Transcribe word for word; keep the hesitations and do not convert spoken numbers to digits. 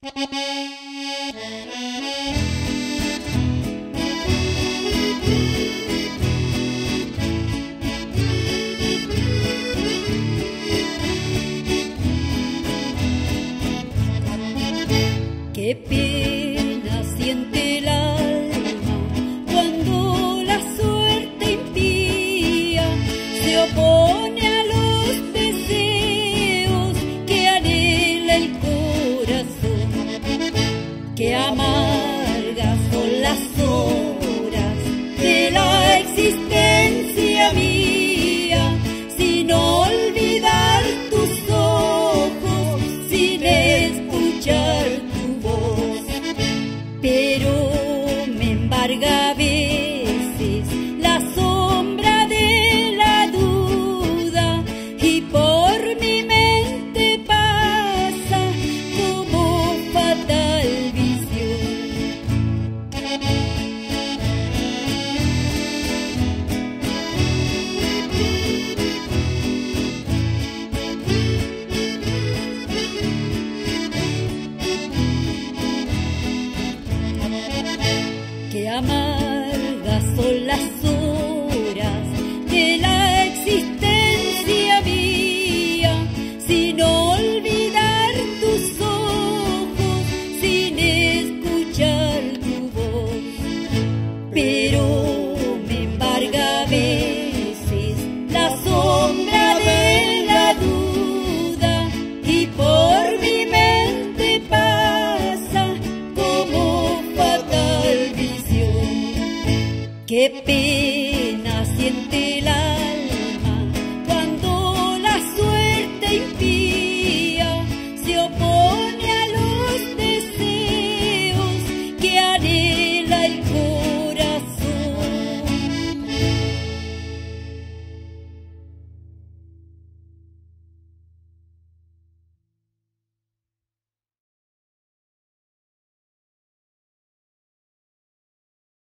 Qué pena siente el alma cuando la suerte impía se opone a los deseos que anhela el corazón. Qué amargas son las horas de la existencia mía, sin olvidar tus ojos, sin escuchar tu voz. Pero me embarga a veces la sombra de la duda y por mi mente pasa como fatal visión. Qué amargas son las horas de la existencia mía, sin olvidar tus ojos, sin escuchar tu voz. Pero me embarga a veces la sombra de la duda y por mi mente pasa como fatal visión. Qué pena